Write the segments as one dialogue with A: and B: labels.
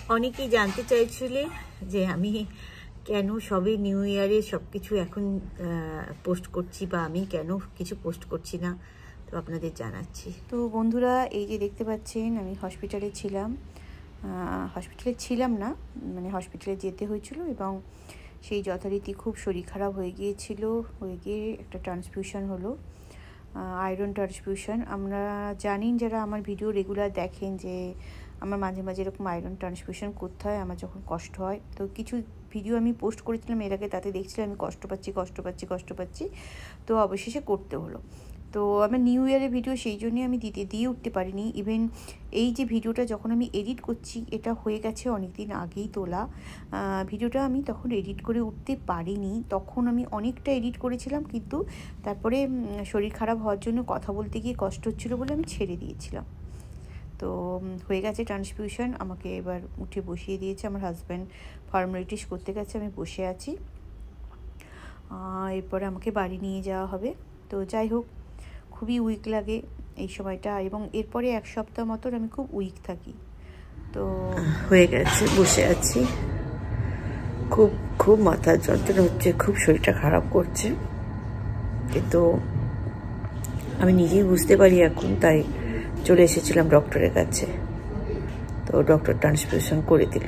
A: অনেকেই জানতে চাইছিলে যে আমি কেন সবে নিউ ইয়ারে সব কিছু এখন পোস্ট করছি বা আমি কেন কিছু পোস্ট করছি না, তো আপনাদের জানাচ্ছি। তো বন্ধুরা, এই যে দেখতে পাচ্ছেন আমি হসপিটালে ছিলাম না, মানে হসপিটালে যেতে হয়েছিল এবং সেই যথারীতি খুব শরীর খারাপ হয়ে গিয়ে একটা ট্রান্সফিউশন হলো, আয়রন ট্রান্সফিউশন। আমরা জানেন যারা আমার ভিডিও রেগুলার দেখেন যে আমার মাঝে মাঝে এরকম আয়রন ট্রান্সফিউশন করতে হয় আমার যখন কষ্ট হয়। তো কিছু ভিডিও আমি পোস্ট করেছিলাম এর আগে, তাতে দেখছিলাম আমি কষ্ট পাচ্ছি, তো অবশেষে করতে হলো। তো আমার নিউ ইয়ারের ভিডিও সেই জন্যই আমি দিয়ে উঠতে পারিনি। ইভেন এই যে ভিডিওটা যখন আমি এডিট করছি, এটা হয়ে গেছে অনেক দিন আগেই তোলা ভিডিওটা, আমি তখন এডিট করে উঠতে পারিনি। তখন আমি অনেকটা এডিট করেছিলাম, কিন্তু তারপরে শরীর খারাপ হওয়ার জন্য কথা বলতে গিয়ে কষ্ট হচ্ছিলো বলে আমি ছেড়ে দিয়েছিলাম। তো হয়ে গেছে ট্রান্সফিউশন, আমাকে এবার উঠে বসিয়ে দিয়েছে। আমার হাজব্যান্ড ফর্মালিটিস করতে গেছে, আমি বসে আছি। এরপরে আমাকে বাড়ি নিয়ে যাওয়া হবে। তো যাই হোক, খুবই উইক লাগে এই সময়টা, এবং এরপরে এক সপ্তাহ মতন আমি খুব উইক থাকি। তো হয়ে গেছে, বসে আছি, খুব মাথার যন্ত্রণা হচ্ছে, খুব শরীরটা খারাপ করছে, কিন্তু আমি নিজেই বুঝতে পারি এখন, তাই চলে এসেছিলাম ডক্টরের কাছে। তো ডক্টর ট্রান্সফিউশন করে দিল।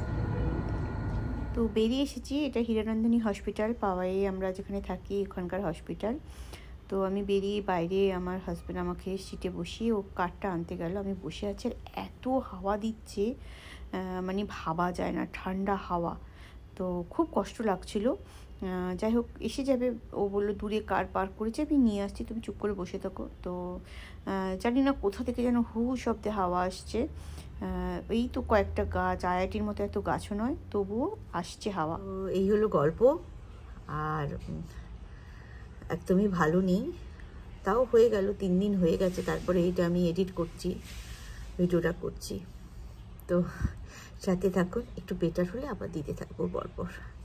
A: তো বেরিয়ে এসেছি, এটা হীরানন্দিনী হসপিটাল, পাওয়াই আমরা যেখানে থাকি ওখানকার হসপিটাল। তো আমি বেরিয়ে বাইরে, আমার হাজব্যান্ড আমাকে সিটে বসিয়ে ও কার্ডটা আনতে গেল, আমি বসে আছি। আর এত হাওয়া দিচ্ছে, মানে ভাবা যায় না, ঠান্ডা হাওয়া, তো খুব কষ্ট লাগছিল। যাই হোক, এসে যাবে, ও বললো দূরে কার পার্ক করেছে, আমি নিয়ে আসছি, তুমি চুপ করে বসে থাকো। তো জানি না কোথা থেকে যেন হু শব্দে হাওয়া আসছে, এই তো কয়েকটা গাছ, আইআইটির মতো এত গাছও নয়, তবুও আসছে হাওয়া। এই হলো গল্প। আর একদমই ভালো নেই, তাও হয়ে গেল 3 দিন হয়ে গেছে, তারপরে এইটা আমি এডিট করছি, ভিডিওটা করছি। তো সাথে থাকুন, একটু বেটার হলে আবার দিতে থাকবো পরপর।